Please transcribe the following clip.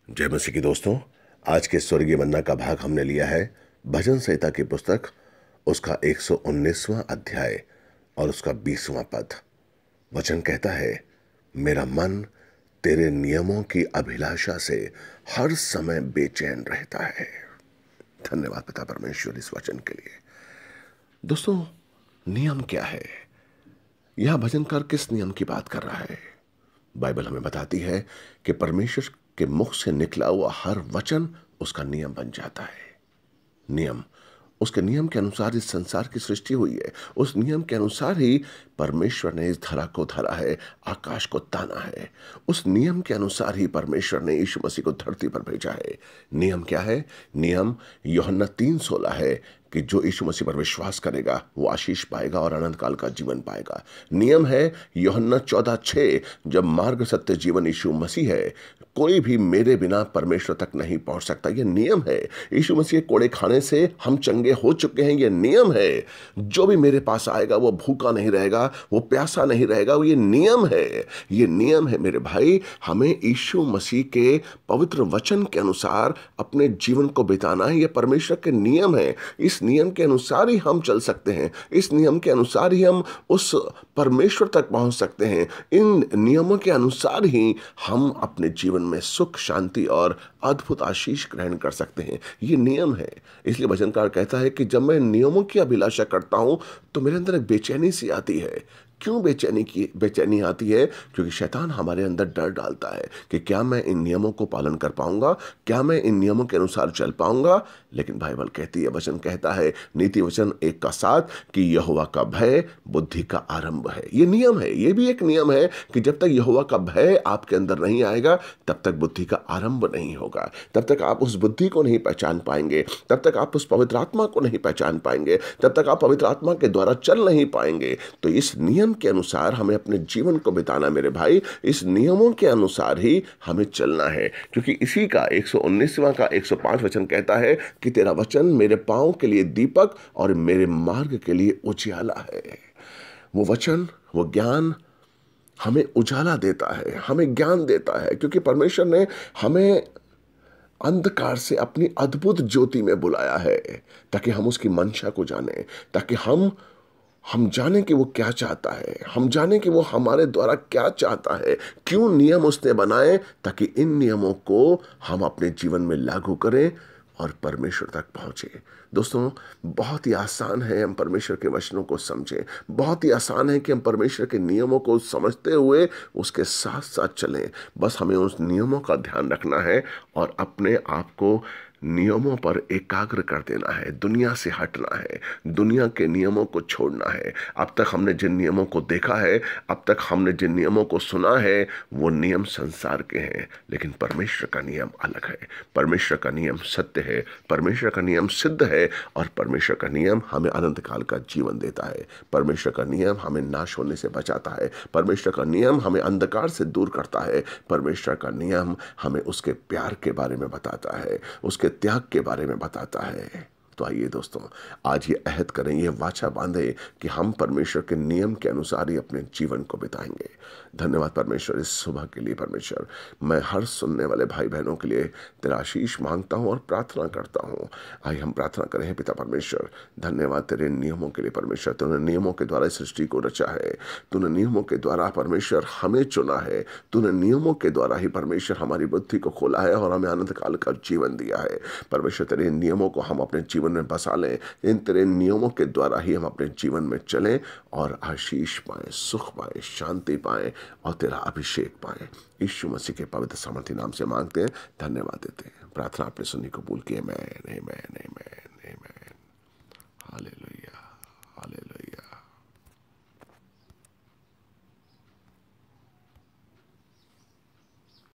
जय मसीह की दोस्तों। आज के स्वर्गीय मन्ना का भाग हमने लिया है भजन संहिता की पुस्तक, उसका 119वां अध्याय और उसका 20वां पद। वचन कहता है, मेरा मन तेरे नियमों की अभिलाषा से हर समय बेचैन रहता है। धन्यवाद पिता परमेश्वर इस वचन के लिए। दोस्तों, नियम क्या है? यह भजनकार किस नियम की बात कर रहा है? बाइबल हमें बताती है कि परमेश्वर के मुख से निकला हुआ हर वचन उसका नियम बन जाता है। नियम, उसके नियम के अनुसार इस संसार की सृष्टि हुई है। उस नियम के अनुसार ही परमेश्वर ने इस धरा को धरा है, आकाश को ताना है। उस नियम के अनुसार ही परमेश्वर ने यीशु मसीह को धरती पर भेजा है। नियम क्या है? नियम यूहन्ना 3:16 है कि जो यीशु मसीह पर विश्वास करेगा वो आशीष पाएगा और अनंत काल का जीवन पाएगा। नियम है यूहन्ना 14:6, जब मार्ग सत्य जीवन यीशु मसीह है, कोई भी मेरे बिना परमेश्वर तक नहीं पहुंच सकता। यह नियम है। यीशु मसीह के कोड़े खाने से हम चंगे हो चुके हैं। यह नियम है। जो भी मेरे पास आएगा वो भूखा नहीं रहेगा, वो प्यासा नहीं रहेगा। ये नियम है। ये नियम है मेरे भाई। हमें यीशु मसीह के पवित्र वचन के अनुसार अपने जीवन को बिताना है। यह परमेश्वर के नियम है। इस नियम के अनुसार ही हम चल सकते हैं। इस नियम के अनुसार ही हम उस परमेश्वर तक पहुंच सकते हैं। इन नियमों के अनुसार ही हम अपने जीवन में सुख, शांति और अद्भुत आशीष ग्रहण कर सकते हैं। ये नियम है। इसलिए भजनकार कहता है कि जब मैं नियमों की अभिलाषा करता हूं तो मेरे अंदर एक बेचैनी सी आती है। क्यों बेचैनी आती है? क्योंकि शैतान हमारे अंदर डर डालता है कि क्या मैं इन नियमों को पालन कर पाऊंगा, क्या मैं इन नियमों के अनुसार चल पाऊंगा। लेकिन बाइबल कहती है, वचन कहता है, नीति वचन 1:7 कि यहोवा का भय बुद्धि का आरंभ है। ये नियम है। ये भी एक नियम है कि जब तक यहोवा का भय आपके अंदर नहीं आएगा तब तक बुद्धि का आरंभ नहीं होगा। तब तक आप उस बुद्धि को नहीं पहचान पाएंगे, तब तक आप उस पवित्र आत्मा को नहीं पहचान पाएंगे, तब तक आप पवित्र आत्मा के द्वारा चल नहीं पाएंगे। तो इस नियम के अनुसार हमें अपने जीवन को बिताना मेरे भाई। इस नियमों के अनुसार ही हमें चलना है, क्योंकि इसी का 119वां का 105 वचन कहता है कि तेरा वचन मेरे पांव के लिए दीपक और मेरे मार्ग के लिए उजियाला है। वो वचन, वो ज्ञान हमें उजाला देता है, हमें ज्ञान देता है, क्योंकि परमेश्वर ने हमें अंधकार से अपनी अद्भुत ज्योति में बुलाया है ताकि हम उसकी मंशा को जाने, ताकि हम जाने कि वो क्या चाहता है, हम जाने कि वो हमारे द्वारा क्या चाहता है, क्यों नियम उसने बनाए, ताकि इन नियमों को हम अपने जीवन में लागू करें और परमेश्वर तक पहुंचे। दोस्तों, बहुत ही आसान है हम परमेश्वर के वचनों को समझें। बहुत ही आसान है कि हम परमेश्वर के नियमों को समझते हुए उसके साथ साथ चलें। बस हमें उस नियमों का ध्यान रखना है और अपने आप को नियमों पर एकाग्र कर देना है। दुनिया से हटना है, दुनिया के नियमों को छोड़ना है। अब तक हमने जिन नियमों को देखा है, अब तक हमने जिन नियमों को सुना है, वो नियम संसार के हैं, लेकिन परमेश्वर का नियम अलग है। परमेश्वर का नियम सत्य है, परमेश्वर का नियम सिद्ध है और परमेश्वर का नियम हमें अनंत काल का जीवन देता है। परमेश्वर का नियम हमें नाश होने से बचाता है। परमेश्वर का नियम हमें अंधकार से दूर करता है। परमेश्वर का नियम हमें उसके प्यार के बारे में बताता है, उसके त्याग के बारे में बताता है। तो आइए दोस्तों, आज ये अहद करें, ये वाचा बांधे कि हम परमेश्वर के नियम के अनुसार ही अपने जीवन को बिताएंगे। धन्यवाद परमेश्वर इस सुबह के लिए। परमेश्वर, मैं हर सुनने वाले भाई बहनों के लिए तेरा आशीष मांगता हूँ और प्रार्थना करता हूँ। आइए हम प्रार्थना करें। पिता परमेश्वर, धन्यवाद तेरे नियमों के लिए। परमेश्वर, तूने नियमों के द्वारा इस सृष्टि को रचा है। तूने नियमों के द्वारा परमेश्वर हमें चुना है। तूने नियमों के द्वारा ही परमेश्वर हमारी बुद्धि को खोला है और हमें अनंत काल का जीवन दिया है। परमेश्वर, तेरे नियमों को हम अपने जीवन में बसा लें। इन तेरे नियमों के द्वारा ही हम अपने जीवन में चलें और आशीष पाएं, सुख पाएं, शांति पाएं और तेरा अभिषेक पाएं। यीशु मसीह के पवित्र सामर्थी नाम से मांगते हैं, धन्यवाद देते हैं। प्रार्थना आपने सुनी, कबूल किए। मैं